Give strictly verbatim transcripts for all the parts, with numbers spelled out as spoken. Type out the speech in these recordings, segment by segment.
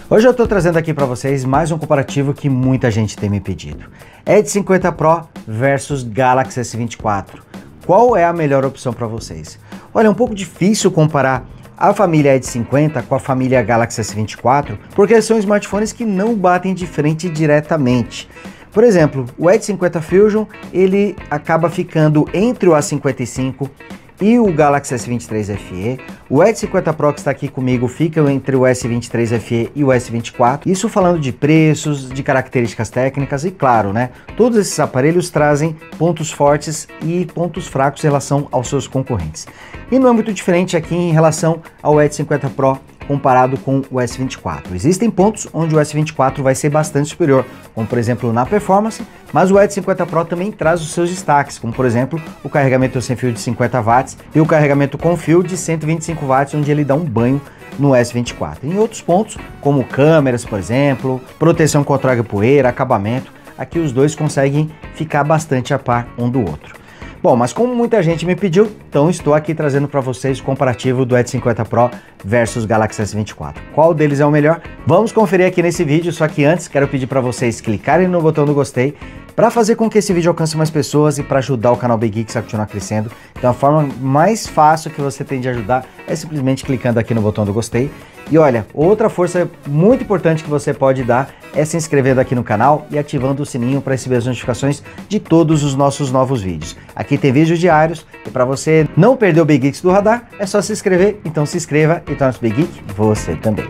Hoje eu estou trazendo aqui para vocês mais um comparativo que muita gente tem me pedido. Edge cinquenta Pro versus Galaxy S vinte e quatro. Qual é a melhor opção para vocês? Olha, é um pouco difícil comparar a família Edge cinquenta com a família Galaxy S vinte e quatro, porque são smartphones que não batem de frente diretamente. Por exemplo, o Edge cinquenta Fusion, ele acaba ficando entre o A cinquenta e cinco e o Galaxy S vinte e três F E. O Edge cinquenta Pro que está aqui comigo fica entre o S vinte e três F E e o S vinte e quatro. Isso falando de preços, de características técnicas e claro, né? Todos esses aparelhos trazem pontos fortes e pontos fracos em relação aos seus concorrentes. E não é muito diferente aqui em relação ao Edge cinquenta Pro comparado com o S vinte e quatro. Existem pontos onde o S vinte e quatro vai ser bastante superior, como por exemplo na performance, mas o Edge cinquenta Pro também traz os seus destaques, como por exemplo o carregamento sem fio de cinquenta watts e o carregamento com fio de cento e vinte e cinco watts, onde ele dá um banho no S vinte e quatro. Em outros pontos, como câmeras, por exemplo, proteção contra água e poeira, acabamento, aqui os dois conseguem ficar bastante a par um do outro. Bom, mas como muita gente me pediu, então estou aqui trazendo para vocês o comparativo do Edge cinquenta Pro versus Galaxy S vinte e quatro. Qual deles é o melhor? Vamos conferir aqui nesse vídeo, só que antes quero pedir para vocês clicarem no botão do gostei para fazer com que esse vídeo alcance mais pessoas e para ajudar o canal Big Geeks a continuar crescendo. Então a forma mais fácil que você tem de ajudar é simplesmente clicando aqui no botão do gostei. E olha, outra força muito importante que você pode dar é se inscrevendo aqui no canal e ativando o sininho para receber as notificações de todos os nossos novos vídeos. Aqui tem vídeos diários e para você não perder o Big Geeks do radar, é só se inscrever. Então se inscreva e torne-se Big Geek você também.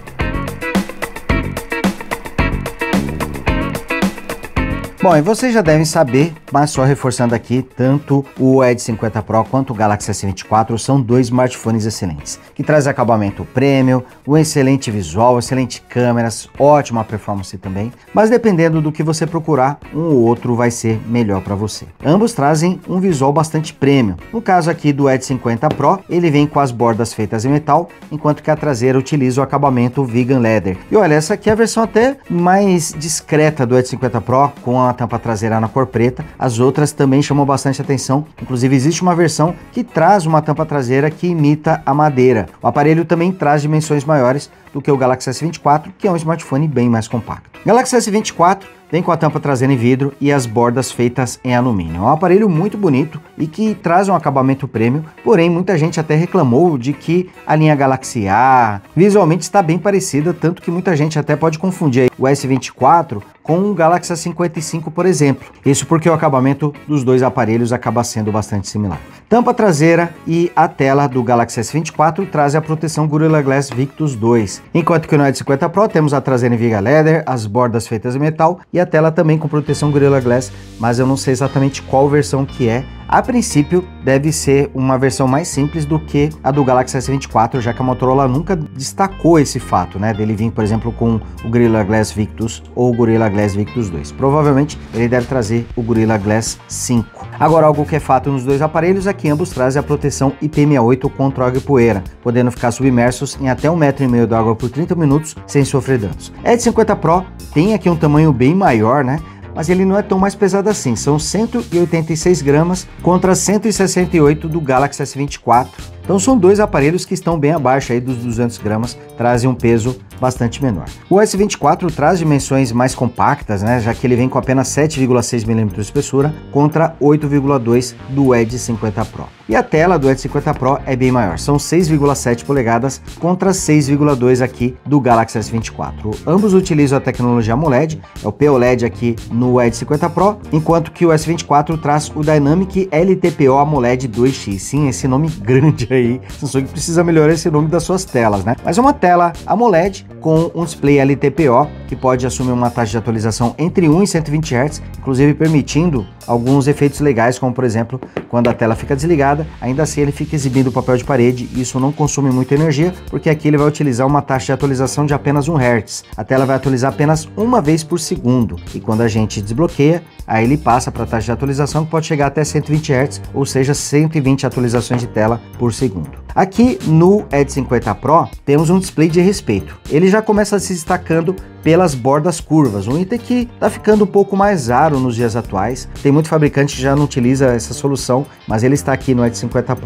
Bom, e vocês já devem saber, mas só reforçando aqui, tanto o Edge cinquenta Pro quanto o Galaxy S vinte e quatro são dois smartphones excelentes, que trazem acabamento premium, um excelente visual, excelente câmeras, ótima performance também, mas dependendo do que você procurar, um ou outro vai ser melhor para você. Ambos trazem um visual bastante premium. No caso aqui do Edge cinquenta Pro, ele vem com as bordas feitas em metal, enquanto que a traseira utiliza o acabamento Vegan Leather. E olha, essa aqui é a versão até mais discreta do Edge cinquenta Pro, com a tampa traseira na cor preta. As outras também chamam bastante atenção, inclusive existe uma versão que traz uma tampa traseira que imita a madeira. O aparelho também traz dimensões maiores do que o Galaxy S vinte e quatro, que é um smartphone bem mais compacto. Galaxy S vinte e quatro vem com a tampa traseira em vidro e as bordas feitas em alumínio. É um aparelho muito bonito e que traz um acabamento premium, porém muita gente até reclamou de que a linha Galaxy A visualmente está bem parecida, tanto que muita gente até pode confundir o S vinte e quatro com o Galaxy A cinquenta e cinco, por exemplo. Isso porque o acabamento dos dois aparelhos acaba sendo bastante similar. Tampa traseira e a tela do Galaxy S vinte e quatro trazem a proteção Gorilla Glass Victus dois, enquanto que no Edge cinquenta Pro temos a traseira em Vegan Leather, as bordas feitas em metal e a tela também com proteção Gorilla Glass, mas eu não sei exatamente qual versão que é. A princípio deve ser uma versão mais simples do que a do Galaxy S vinte e quatro, já que a Motorola nunca destacou esse fato, né, dele vir, por exemplo, com o Gorilla Glass Victus ou o Gorilla Glass Victus dois. Provavelmente ele deve trazer o Gorilla Glass cinco. Agora, algo que é fato nos dois aparelhos é que ambos trazem a proteção I P sessenta e oito contra água e poeira, podendo ficar submersos em até um metro e meio de água por trinta minutos sem sofrer danos. Edge cinquenta Pro tem aqui um tamanho bem maior, né? Mas ele não é tão mais pesado assim, são cento e oitenta e seis gramas contra cento e sessenta e oito do Galaxy S vinte e quatro. Então são dois aparelhos que estão bem abaixo aí dos duzentos gramas, trazem um peso bastante menor. O S vinte e quatro traz dimensões mais compactas, né, já que ele vem com apenas sete vírgula seis milímetros de espessura contra oito vírgula dois do Edge cinquenta Pro. E a tela do Edge cinquenta Pro é bem maior, são seis vírgula sete polegadas contra seis vírgula dois aqui do Galaxy S vinte e quatro. Ambos utilizam a tecnologia AMOLED, é o P O L E D aqui no Edge cinquenta Pro, enquanto que o S vinte e quatro traz o Dynamic L T P O AMOLED dois X. Sim, esse nome grande aí, Samsung precisa melhorar esse nome das suas telas, né? Mas é uma tela AMOLED com um display L T P O que pode assumir uma taxa de atualização entre um e cento e vinte hertz, inclusive permitindo alguns efeitos legais, como por exemplo, quando a tela fica desligada, ainda assim ele fica exibindo o papel de parede, e isso não consome muita energia, porque aqui ele vai utilizar uma taxa de atualização de apenas um hertz. A tela vai atualizar apenas uma vez por segundo, e quando a gente desbloqueia, aí ele passa para a taxa de atualização que pode chegar até cento e vinte hertz, ou seja, cento e vinte atualizações de tela por segundo. Aqui no Edge cinquenta Pro temos um display de respeito. Ele já começa se destacando pelas bordas curvas, um item que está ficando um pouco mais raro nos dias atuais. Tem muito fabricante que já não utiliza essa solução, mas ele está aqui no Edge cinquenta Pro.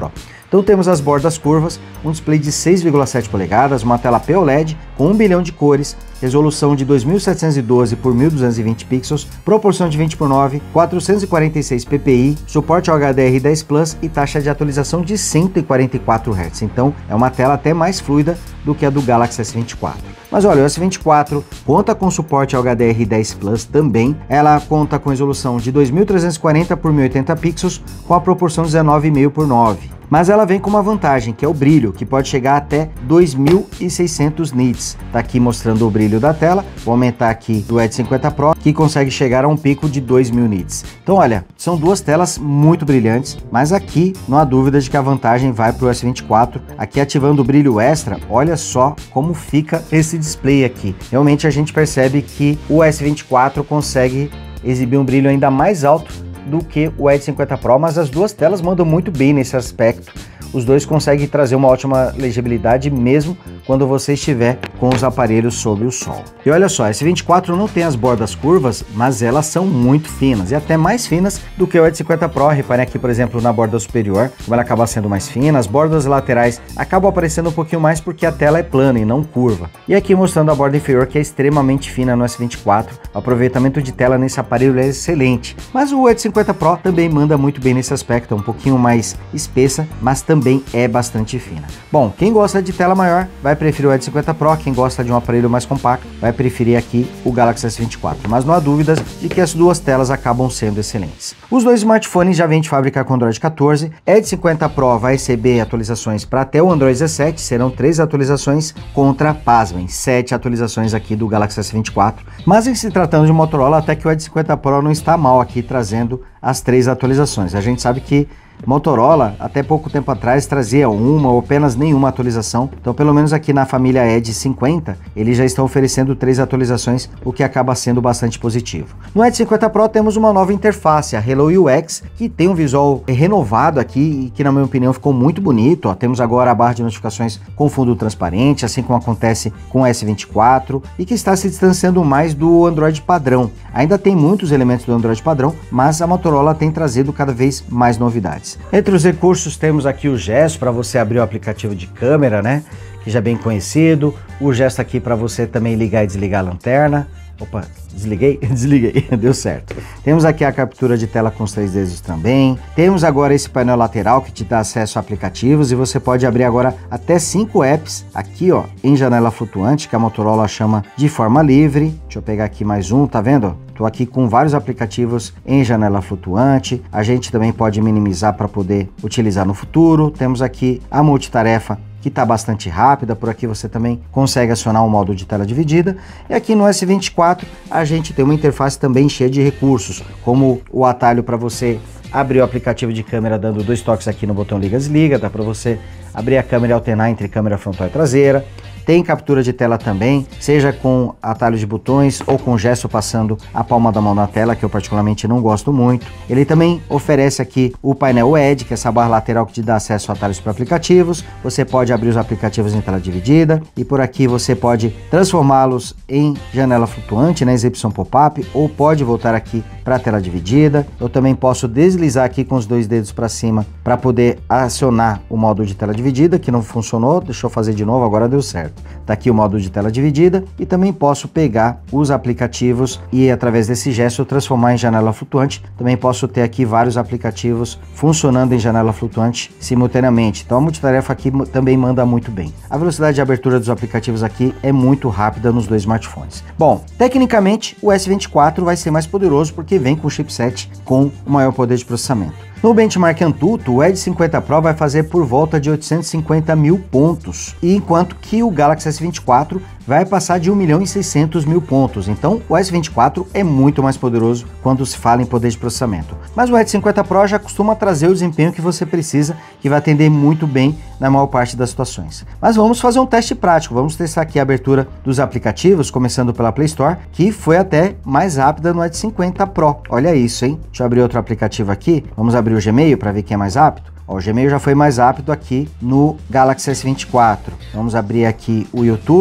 Então temos as bordas curvas, um display de seis vírgula sete polegadas, uma tela P O L E D com um bilhão de cores, resolução de dois mil setecentos e doze por mil duzentos e vinte pixels, proporção de vinte por nove, quatrocentos e quarenta e seis p p i, suporte ao H D R dez Plus e taxa de atualização de cento e quarenta e quatro hertz. Então é uma tela até mais fluida do que a do Galaxy S vinte e quatro. Mas olha, o S vinte e quatro conta com suporte ao H D R dez Plus também. Ela conta com resolução de dois mil trezentos e quarenta por mil e oitenta pixels com a proporção dezenove vírgula cinco por nove. Mas ela vem com uma vantagem, que é o brilho, que pode chegar até dois mil e seiscentos nits. Tá aqui mostrando o brilho da tela. Vou aumentar aqui do Edge cinquenta Pro, que consegue chegar a um pico de dois mil nits. Então olha, são duas telas muito brilhantes, mas aqui não há dúvida de que a vantagem vai para o S vinte e quatro. Aqui ativando o brilho extra, olha só como fica esse display aqui. Realmente a gente percebe que o S vinte e quatro consegue exibir um brilho ainda mais alto do que o Edge cinquenta Pro, mas as duas telas mandam muito bem nesse aspecto. Os dois conseguem trazer uma ótima legibilidade mesmo quando você estiver com os aparelhos sob o sol. E olha só, esse vinte e quatro não tem as bordas curvas, mas elas são muito finas e até mais finas do que o Edge cinquenta Pro. Reparem aqui, por exemplo, na borda superior, como ela acaba sendo mais fina, as bordas laterais acabam aparecendo um pouquinho mais porque a tela é plana e não curva. E aqui mostrando a borda inferior, que é extremamente fina no S vinte e quatro. O aproveitamento de tela nesse aparelho é excelente. Mas o Edge cinquenta Pro também manda muito bem nesse aspecto, é um pouquinho mais espessa, mas também também é bastante fina. Bom, quem gosta de tela maior vai preferir o Edge cinquenta Pro, quem gosta de um aparelho mais compacto vai preferir aqui o Galaxy S vinte e quatro, mas não há dúvidas de que as duas telas acabam sendo excelentes. Os dois smartphones já vêm de fábrica com Android quatorze, Edge cinquenta Pro vai receber atualizações para até o Android dezessete, serão três atualizações contra, pasmem, sete atualizações aqui do Galaxy S vinte e quatro, mas em se tratando de Motorola, até que o Edge cinquenta Pro não está mal aqui trazendo as três atualizações. A gente sabe que Motorola, até pouco tempo atrás, trazia uma ou apenas nenhuma atualização, então pelo menos aqui na família Edge cinquenta, eles já estão oferecendo três atualizações, o que acaba sendo bastante positivo. No Edge cinquenta Pro temos uma nova interface, a Hello U X, que tem um visual renovado aqui e que na minha opinião ficou muito bonito. Ó, temos agora a barra de notificações com fundo transparente, assim como acontece com o S vinte e quatro, e que está se distanciando mais do Android padrão. Ainda tem muitos elementos do Android padrão, mas a Motorola tem trazido cada vez mais novidades. Entre os recursos temos aqui o gesto para você abrir o aplicativo de câmera, né? Que já é bem conhecido. O gesto aqui para você também ligar e desligar a lanterna. Opa, desliguei? Desliguei, deu certo. Temos aqui a captura de tela com os três dedos também. Temos agora esse painel lateral que te dá acesso a aplicativos e você pode abrir agora até cinco apps aqui, ó, em janela flutuante, que a Motorola chama de forma livre. Deixa eu pegar aqui mais um, tá vendo? Estou aqui com vários aplicativos em janela flutuante. A gente também pode minimizar para poder utilizar no futuro. Temos aqui a multitarefa, que está bastante rápida. Por aqui você também consegue acionar o modo de tela dividida. E aqui no S vinte e quatro a gente tem uma interface também cheia de recursos, como o atalho para você abrir o aplicativo de câmera dando dois toques aqui no botão liga-desliga. Dá para você abrir a câmera e alternar entre câmera frontal e traseira. Tem captura de tela também, seja com atalho de botões ou com gesto passando a palma da mão na tela, que eu particularmente não gosto muito. Ele também oferece aqui o painel Edge, que é essa barra lateral que te dá acesso a atalhos para aplicativos. Você pode abrir os aplicativos em tela dividida e por aqui você pode transformá-los em janela flutuante, na exibição pop-up, ou pode voltar aqui para a tela dividida. Eu também posso deslizar aqui com os dois dedos para cima para poder acionar o modo de tela dividida, que não funcionou. Deixa eu fazer de novo, agora deu certo. Tá aqui o modo de tela dividida e também posso pegar os aplicativos e através desse gesto transformar em janela flutuante. Também posso ter aqui vários aplicativos funcionando em janela flutuante simultaneamente. Então a multitarefa aqui também manda muito bem. A velocidade de abertura dos aplicativos aqui é muito rápida nos dois smartphones. Bom, tecnicamente o S vinte e quatro vai ser mais poderoso porque vem com chipset com o maior poder de processamento. No benchmark Antutu, o Edge cinquenta Pro vai fazer por volta de oitocentos e cinquenta mil pontos, e enquanto que o Galaxy S vinte e quatro vai passar de um milhão e seiscentos mil pontos. Então o S vinte e quatro é muito mais poderoso quando se fala em poder de processamento. Mas o Edge cinquenta Pro já costuma trazer o desempenho que você precisa, que vai atender muito bem na maior parte das situações. Mas vamos fazer um teste prático, vamos testar aqui a abertura dos aplicativos, começando pela Play Store, que foi até mais rápida no Edge cinquenta Pro. Olha isso, hein? Deixa eu abrir outro aplicativo aqui, vamos abrir o Gmail para ver quem é mais rápido. Ó, o Gmail já foi mais rápido aqui no Galaxy S vinte e quatro. Vamos abrir aqui o YouTube.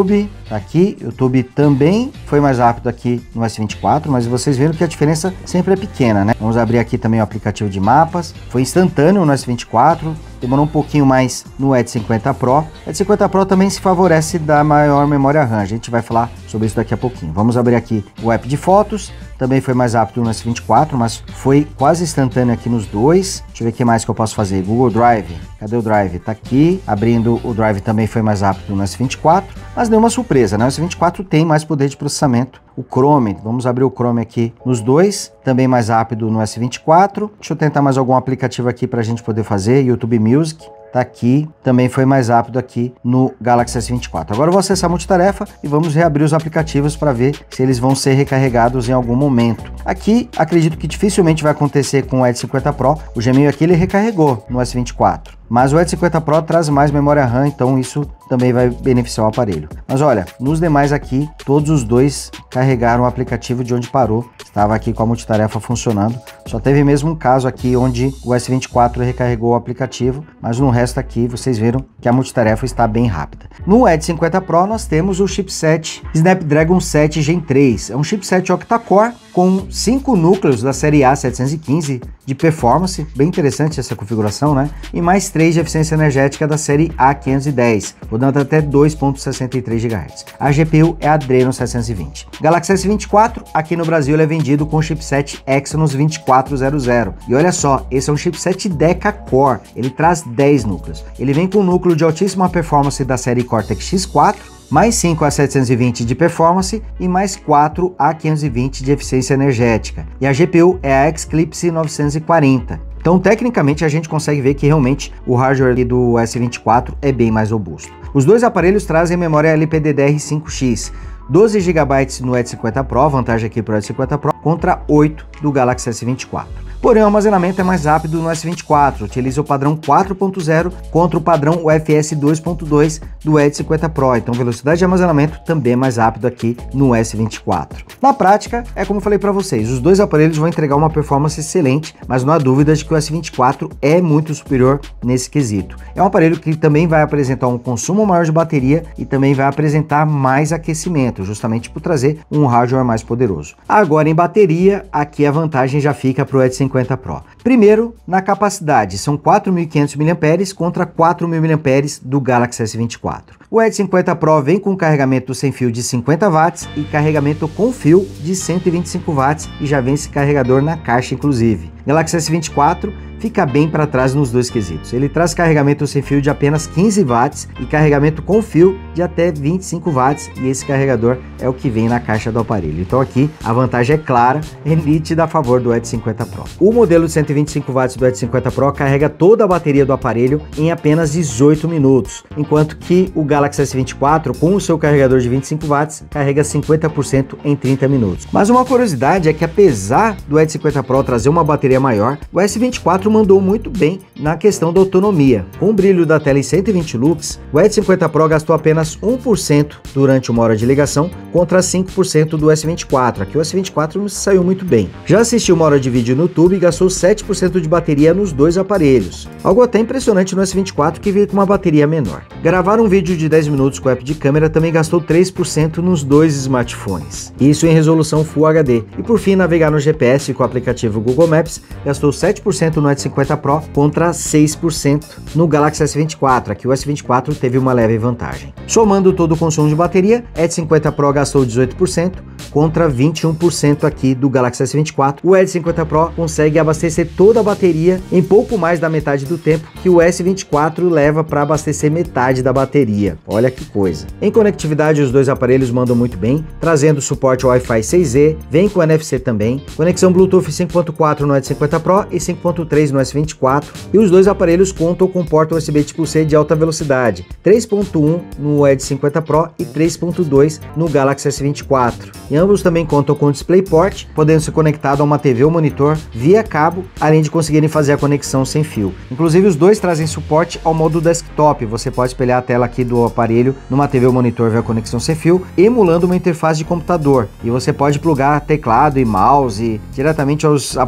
tá aqui, YouTube também foi mais rápido aqui no S vinte e quatro, mas vocês viram que a diferença sempre é pequena, né? Vamos abrir aqui também o aplicativo de mapas, foi instantâneo no S vinte e quatro, demorou um pouquinho mais no Edge cinquenta Pro. Edge cinquenta Pro também se favorece da maior memória RAM, a gente vai falar sobre isso daqui a pouquinho. Vamos abrir aqui o app de fotos, também foi mais rápido no S vinte e quatro, mas foi quase instantâneo aqui nos dois. Deixa eu ver o que mais que eu posso fazer. Google Drive, cadê o Drive? Tá aqui, abrindo o Drive também foi mais rápido no S vinte e quatro, mas nenhuma surpresa, né? O S vinte e quatro tem mais poder de processamento. O Chrome, vamos abrir o Chrome aqui nos dois, também mais rápido no S vinte e quatro. Deixa eu tentar mais algum aplicativo aqui para a gente poder fazer, YouTube Music. Tá aqui, também foi mais rápido aqui no Galaxy S vinte e quatro. Agora eu vou acessar a multitarefa e vamos reabrir os aplicativos para ver se eles vão ser recarregados em algum momento. Aqui, acredito que dificilmente vai acontecer com o Edge cinquenta Pro. O Gmail aqui ele recarregou no S vinte e quatro. Mas o Edge cinquenta Pro traz mais memória RAM, então isso também vai beneficiar o aparelho. Mas olha, nos demais aqui, todos os dois carregaram o aplicativo de onde parou. Estava aqui com a multitarefa funcionando. Só teve mesmo um caso aqui onde o S vinte e quatro recarregou o aplicativo, mas no resto aqui vocês viram que a multitarefa está bem rápida. No Edge cinquenta Pro nós temos o chipset Snapdragon sete Gen três. É um chipset octa-core com cinco núcleos da série A setecentos e quinze de performance, bem interessante essa configuração, né? E mais três de eficiência energética da série A quinhentos e dez, rodando até dois ponto sessenta e três gigahertz. A G P U é a Adreno setecentos e vinte. Galaxy S vinte e quatro, aqui no Brasil ele é vendido com o chipset Exynos vinte e quatro zero zero. E olha só, esse é um chipset Deca-Core, ele traz dez núcleos. Ele vem com um núcleo de altíssima performance da série Cortex X quatro, mais cinco A setecentos e vinte de performance e mais quatro A quinhentos e vinte de eficiência energética. E a G P U é a Xclipse novecentos e quarenta. Então, tecnicamente, a gente consegue ver que realmente o hardware do S vinte e quatro é bem mais robusto. Os dois aparelhos trazem memória L P D D R cinco X, doze gigabytes no Edge cinquenta Pro, vantagem aqui para o Edge cinquenta Pro, contra oito do Galaxy S vinte e quatro. Porém, o armazenamento é mais rápido no S vinte e quatro, utiliza o padrão quatro ponto zero contra o padrão U F S dois ponto dois do Edge cinquenta Pro, então velocidade de armazenamento também é mais rápido aqui no S vinte e quatro. Na prática, é como eu falei para vocês, os dois aparelhos vão entregar uma performance excelente, mas não há dúvida de que o S vinte e quatro é muito superior nesse quesito. É um aparelho que também vai apresentar um consumo maior de bateria e também vai apresentar mais aquecimento, justamente por trazer um hardware mais poderoso. Agora, em bateria, aqui a vantagem já fica para o Edge cinquenta Pro. Primeiro, na capacidade, são quatro mil e quinhentos miliampères-hora contra quatro mil miliampères-hora do Galaxy S vinte e quatro. O Edge cinquenta Pro vem com carregamento sem fio de cinquenta watts e carregamento com fio de cento e vinte e cinco watts e já vem esse carregador na caixa inclusive. Galaxy S vinte e quatro fica bem para trás nos dois quesitos. Ele traz carregamento sem fio de apenas quinze watts e carregamento com fio de até vinte e cinco watts e esse carregador é o que vem na caixa do aparelho. Então aqui a vantagem é clara, é nítida a favor do Edge cinquenta Pro. O modelo de cento e vinte e cinco watts do Edge cinquenta Pro carrega toda a bateria do aparelho em apenas dezoito minutos, enquanto que o Galaxy S vinte e quatro com o seu carregador de vinte e cinco watts carrega cinquenta por cento em trinta minutos. Mas uma curiosidade é que apesar do Edge cinquenta Pro trazer uma bateria maior, o S vinte e quatro mandou muito bem na questão da autonomia. Com o brilho da tela em cento e vinte lux, o Edge cinquenta Pro gastou apenas um por cento durante uma hora de ligação contra cinco por cento do S vinte e quatro. Aqui o S vinte e quatro saiu muito bem. Já assisti uma hora de vídeo no YouTube e gastou sete por cento de bateria nos dois aparelhos. Algo até impressionante no S vinte e quatro que veio com uma bateria menor. Gravar um vídeo de dez minutos com o app de câmera também gastou três por cento nos dois smartphones. Isso em resolução Full H D. E por fim, navegar no G P S com o aplicativo Google Maps gastou sete por cento no Edge cinquenta Pro contra seis por cento no Galaxy S vinte e quatro. Aqui o S vinte e quatro teve uma leve vantagem. Somando todo o consumo de bateria, Edge cinquenta Pro gastou dezoito por cento contra vinte e um por cento aqui do Galaxy S vinte e quatro. O Edge cinquenta Pro consegue abastecer toda a bateria em pouco mais da metade do tempo que o S vinte e quatro leva para abastecer metade da bateria. Olha que coisa. Em conectividade, os dois aparelhos mandam muito bem, trazendo suporte Wi-Fi seis E, vem com N F C também, conexão Bluetooth cinco ponto quatro no Edge cinquenta Pro e cinco ponto três no S vinte e quatro, e os dois aparelhos contam com porta U S B tipo C de alta velocidade, três ponto um no Edge cinquenta Pro e três ponto dois no Galaxy S vinte e quatro. E ambos também contam com DisplayPort, podendo ser conectado a uma T V ou monitor via cabo, além de conseguirem fazer a conexão sem fio. Inclusive os dois trazem suporte ao modo desktop, você pode espelhar a tela aqui do aparelho numa T V ou monitor via conexão sem fio, emulando uma interface de computador, e você pode plugar teclado e mouse diretamente aos aparelhos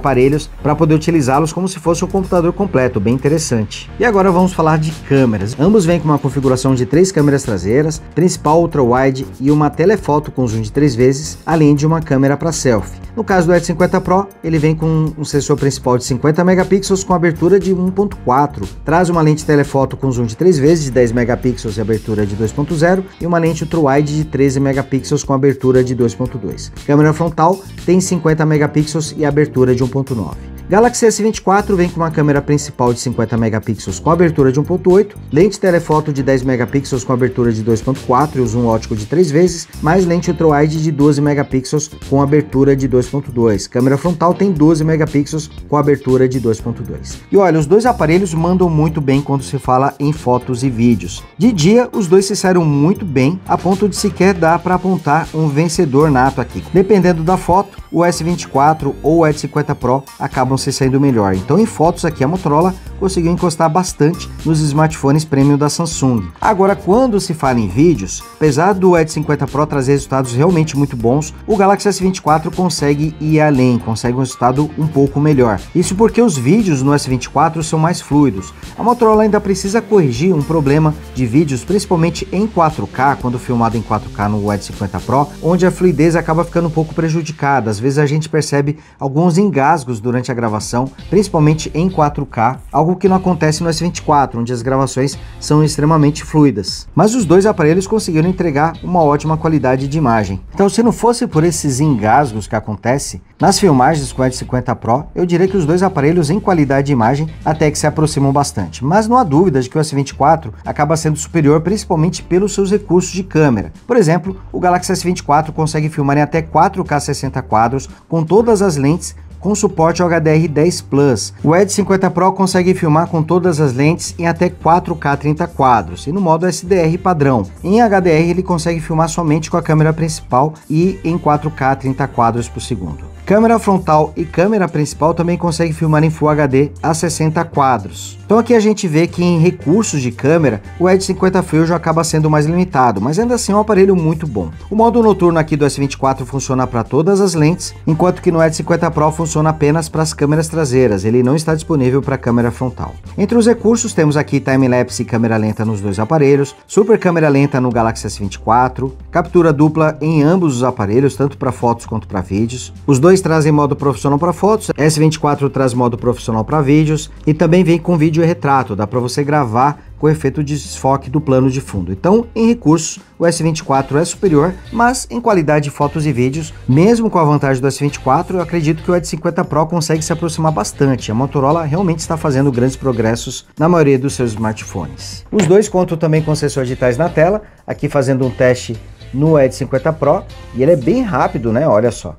para poder utilizá-los como se fosse um computador completo, bem interessante. E agora vamos falar de câmeras. Ambos vêm com uma configuração de três câmeras traseiras, principal, ultra-wide e uma telefoto com zoom de três vezes, além de uma câmera para selfie. No caso do Edge cinquenta Pro, ele vem com um sensor principal de cinquenta megapixels com abertura de um ponto quatro, traz uma lente telefoto com zoom de três vezes de dez megapixels e abertura de dois ponto zero e uma lente ultra-wide de treze megapixels com abertura de dois ponto dois. Câmera frontal tem cinquenta megapixels e abertura de um ponto nove. Galaxy S vinte e quatro vem com uma câmera principal de cinquenta megapixels com abertura de um ponto oito, lente telefoto de dez megapixels com abertura de dois ponto quatro e o zoom ótico de três vezes, mais lente ultra-wide de doze megapixels com abertura de dois ponto dois. Câmera frontal tem doze megapixels com abertura de dois ponto dois. E olha, os dois aparelhos mandam muito bem quando se fala em fotos e vídeos. De dia, os dois se saíram muito bem, a ponto de sequer dar para apontar um vencedor nato aqui. Dependendo da foto, o S vinte e quatro ou o Edge cinquenta Pro acabam se saindo melhor. Então, em fotos aqui, a Motorola conseguiu encostar bastante nos smartphones premium da Samsung. Agora, quando se fala em vídeos, apesar do Edge cinquenta Pro trazer resultados realmente muito bons, o Galaxy S vinte e quatro consegue ir além, consegue um resultado um pouco melhor. Isso porque os vídeos no S vinte e quatro são mais fluidos. A Motorola ainda precisa corrigir um problema de vídeos, principalmente em quatro K, quando filmado em quatro K no Edge cinquenta Pro, onde a fluidez acaba ficando um pouco prejudicada. Às vezes a gente percebe alguns engasgos durante a gravação, principalmente em quatro K, algo que não acontece no S vinte e quatro, onde as gravações são extremamente fluidas. Mas os dois aparelhos conseguiram entregar uma ótima qualidade de imagem. Então, se não fosse por esses engasgos que acontecem nas filmagens com o Edge cinquenta Pro, eu diria que os dois aparelhos em qualidade de imagem até que se aproximam bastante. Mas não há dúvida de que o S vinte e quatro acaba sendo superior, principalmente pelos seus recursos de câmera. Por exemplo, o Galaxy S vinte e quatro consegue filmar em até quatro K sessenta quadros com todas as lentes com suporte ao H D R dez Plus. O Edge cinquenta Pro consegue filmar com todas as lentes em até quatro K trinta quadros e no modo S D R padrão. Em H D R ele consegue filmar somente com a câmera principal e em quatro K trinta quadros por segundo. Câmera frontal e câmera principal também conseguem filmar em Full H D a sessenta quadros. Então aqui a gente vê que em recursos de câmera, o Edge cinquenta Fusion acaba sendo mais limitado, mas ainda assim é um aparelho muito bom. O modo noturno aqui do S vinte e quatro funciona para todas as lentes, enquanto que no Edge cinquenta Pro funciona apenas para as câmeras traseiras, ele não está disponível para a câmera frontal. Entre os recursos temos aqui time-lapse e câmera lenta nos dois aparelhos, super câmera lenta no Galaxy S vinte e quatro, captura dupla em ambos os aparelhos, tanto para fotos quanto para vídeos. Os dois trazem modo profissional para fotos, S vinte e quatro traz modo profissional para vídeos e também vem com vídeo e retrato, dá para você gravar com efeito de desfoque do plano de fundo. Então, em recursos, o S vinte e quatro é superior, mas em qualidade de fotos e vídeos, mesmo com a vantagem do S vinte e quatro, eu acredito que o Edge cinquenta Pro consegue se aproximar bastante. A Motorola realmente está fazendo grandes progressos na maioria dos seus smartphones. Os dois contam também com sensores digitais na tela, aqui fazendo um teste no Edge cinquenta Pro, e ele é bem rápido, né? Olha só.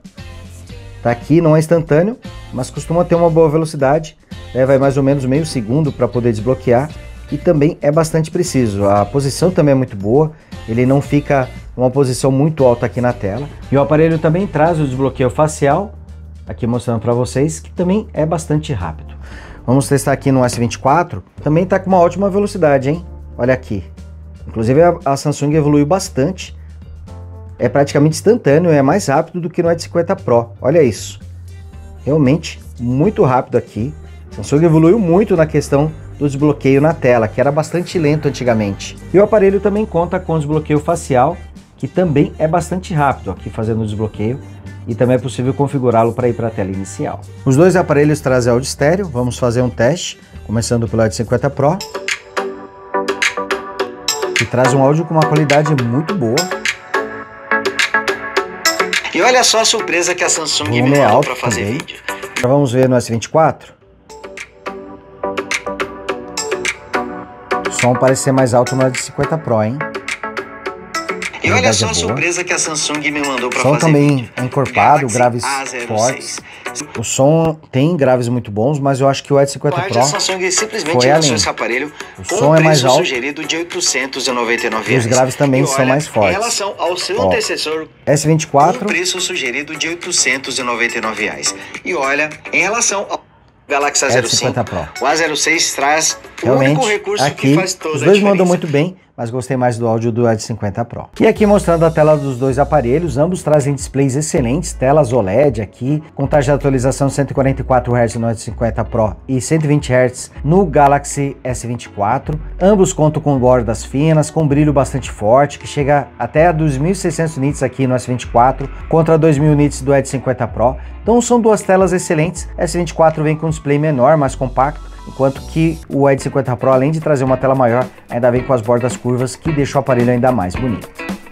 Tá aqui, não é instantâneo, mas costuma ter uma boa velocidade, leva mais ou menos meio segundo para poder desbloquear e também é bastante preciso. A posição também é muito boa, ele não fica uma posição muito alta aqui na tela. E o aparelho também traz o desbloqueio facial, aqui mostrando para vocês, que também é bastante rápido. Vamos testar aqui no S vinte e quatro, também está com uma ótima velocidade, hein? Olha aqui. Inclusive a, a Samsung evoluiu bastante. É praticamente instantâneo, é mais rápido do que no Edge cinquenta Pro. Olha isso. Realmente muito rápido aqui. A Samsung evoluiu muito na questão do desbloqueio na tela, que era bastante lento antigamente. E o aparelho também conta com desbloqueio facial, que também é bastante rápido aqui fazendo o desbloqueio. E também é possível configurá-lo para ir para a tela inicial. Os dois aparelhos trazem áudio estéreo. Vamos fazer um teste, começando pelo Edge cinquenta Pro. Que traz um áudio com uma qualidade muito boa. E olha só a surpresa que a Samsung me mandou para fazer também. vídeo. Agora vamos ver no S vinte e quatro. O som parece ser mais alto no Edge cinquenta Pro, hein? E olha só a surpresa que a Samsung me mandou para fazer vídeo. O som também vídeo. é encorpado, graves fortes. O som tem graves muito bons, mas eu acho que o Edge cinquenta Pro a Samsung simplesmente foi lançou além. esse aparelho O com som um é mais preço alto sugerido de oitocentos e noventa e nove e reais. os graves também E são olha, mais fortes. Em relação ao seu Ó, antecessor, S vinte e com um quatro, preço sugerido de oitocentos e noventa e nove reais. E olha, em relação ao Galaxy A zero cinco, Edge cinquenta Pro. o A zero seis traz Realmente, o único recurso aqui, que faz toda os dois a mandam diferença. muito bem, mas gostei mais do áudio do Edge cinquenta Pro. E aqui mostrando a tela dos dois aparelhos, ambos trazem displays excelentes, telas O L E D aqui, com taxa de atualização cento e quarenta e quatro hertz no Edge cinquenta Pro e cento e vinte hertz no Galaxy S vinte e quatro. Ambos contam com bordas finas, com brilho bastante forte, que chega até a dois mil e seiscentos nits aqui no S vinte e quatro, contra dois mil nits do Edge cinquenta Pro. Então são duas telas excelentes. S vinte e quatro vem com um display menor, mais compacto, enquanto que o Edge cinquenta Pro, além de trazer uma tela maior, ainda vem com as bordas curvas, que deixa o aparelho ainda mais bonito.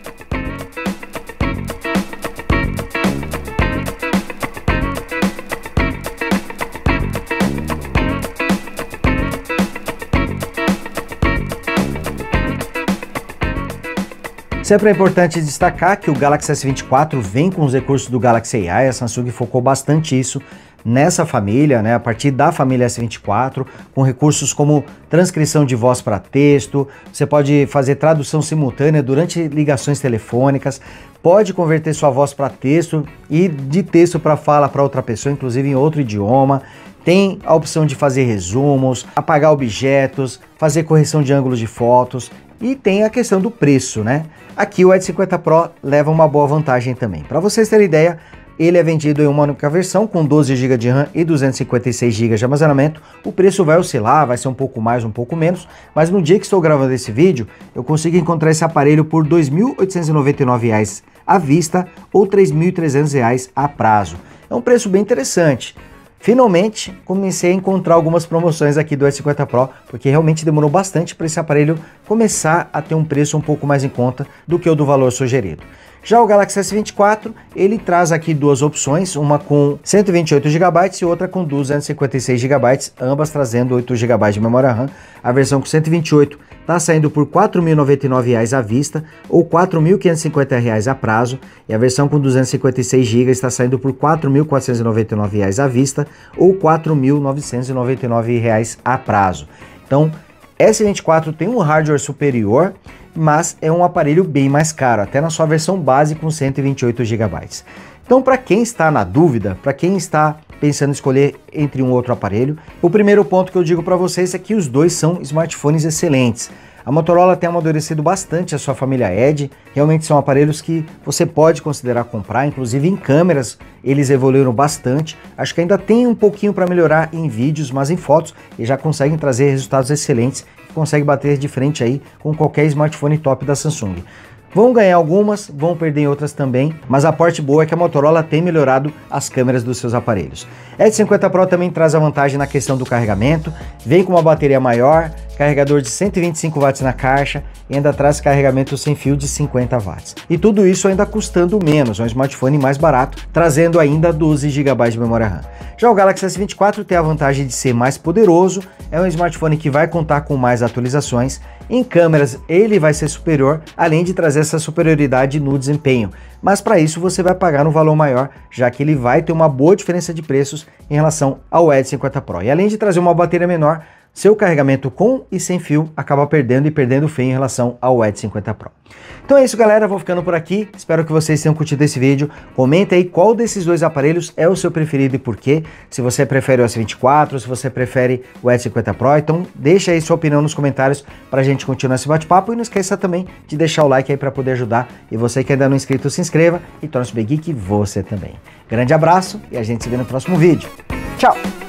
Sempre é importante destacar que o Galaxy S vinte e quatro vem com os recursos do Galaxy A I, a Samsung focou bastante isso nessa família, né, a partir da família S vinte e quatro, com recursos como transcrição de voz para texto, você pode fazer tradução simultânea durante ligações telefônicas, pode converter sua voz para texto e de texto para fala para outra pessoa, inclusive em outro idioma. Tem a opção de fazer resumos, apagar objetos, fazer correção de ângulos de fotos e tem a questão do preço, né? Aqui o Edge cinquenta Pro leva uma boa vantagem também. Para vocês terem ideia, ele é vendido em uma única versão com doze gigas de RAM e duzentos e cinquenta e seis gigas de armazenamento. O preço vai oscilar, vai ser um pouco mais, um pouco menos, mas no dia que estou gravando esse vídeo, eu consigo encontrar esse aparelho por dois mil oitocentos e noventa e nove reais à vista ou três mil e trezentos reais a prazo. É um preço bem interessante. Finalmente, comecei a encontrar algumas promoções aqui do Edge cinquenta Pro, porque realmente demorou bastante para esse aparelho começar a ter um preço um pouco mais em conta do que o do valor sugerido. Já o Galaxy S vinte e quatro, ele traz aqui duas opções, uma com cento e vinte e oito gigabytes e outra com duzentos e cinquenta e seis gigabytes, ambas trazendo oito gigabytes de memória RAM. A versão com cento e vinte e oito está saindo por quatro mil e noventa e nove reais à vista ou quatro mil quinhentos e cinquenta reais a prazo, e a versão com duzentos e cinquenta e seis gigas está saindo por quatro mil quatrocentos e noventa e nove reais à vista ou quatro mil novecentos e noventa e nove reais a prazo. Então, S vinte e quatro tem um hardware superior, mas é um aparelho bem mais caro, até na sua versão base com cento e vinte e oito gigabytes. Então, para quem está na dúvida, para quem está pensando em escolher entre um outro aparelho, o primeiro ponto que eu digo para vocês é que os dois são smartphones excelentes. A Motorola tem amadurecido bastante a sua família Edge, realmente são aparelhos que você pode considerar comprar, inclusive em câmeras eles evoluíram bastante, acho que ainda tem um pouquinho para melhorar em vídeos, mas em fotos eles já conseguem trazer resultados excelentes, consegue bater de frente aí com qualquer smartphone top da Samsung. Vão ganhar algumas, vão perder em outras também, mas a parte boa é que a Motorola tem melhorado as câmeras dos seus aparelhos. Edge cinquenta Pro também traz a vantagem na questão do carregamento, vem com uma bateria maior, carregador de cento e vinte e cinco watts na caixa e ainda traz carregamento sem fio de cinquenta watts. E tudo isso ainda custando menos, é um smartphone mais barato, trazendo ainda doze gigabytes de memória RAM. Já o Galaxy S vinte e quatro tem a vantagem de ser mais poderoso, é um smartphone que vai contar com mais atualizações, em câmeras ele vai ser superior, além de trazer essa superioridade no desempenho, mas para isso você vai pagar um valor maior, já que ele vai ter uma boa diferença de preços em relação ao Edge cinquenta Pro. E além de trazer uma bateria menor, seu carregamento com e sem fio acaba perdendo e perdendo feio em relação ao Edge cinquenta Pro. Então é isso, galera, vou ficando por aqui, espero que vocês tenham curtido esse vídeo. Comenta aí qual desses dois aparelhos é o seu preferido e por quê, se você prefere o S vinte e quatro, se você prefere o Edge cinquenta Pro, então deixa aí sua opinião nos comentários pra gente continuar esse bate-papo e não esqueça também de deixar o like aí para poder ajudar, e você que ainda não é inscrito, se inscreva e torne-se Bem Geek você também. Grande abraço e a gente se vê no próximo vídeo. Tchau!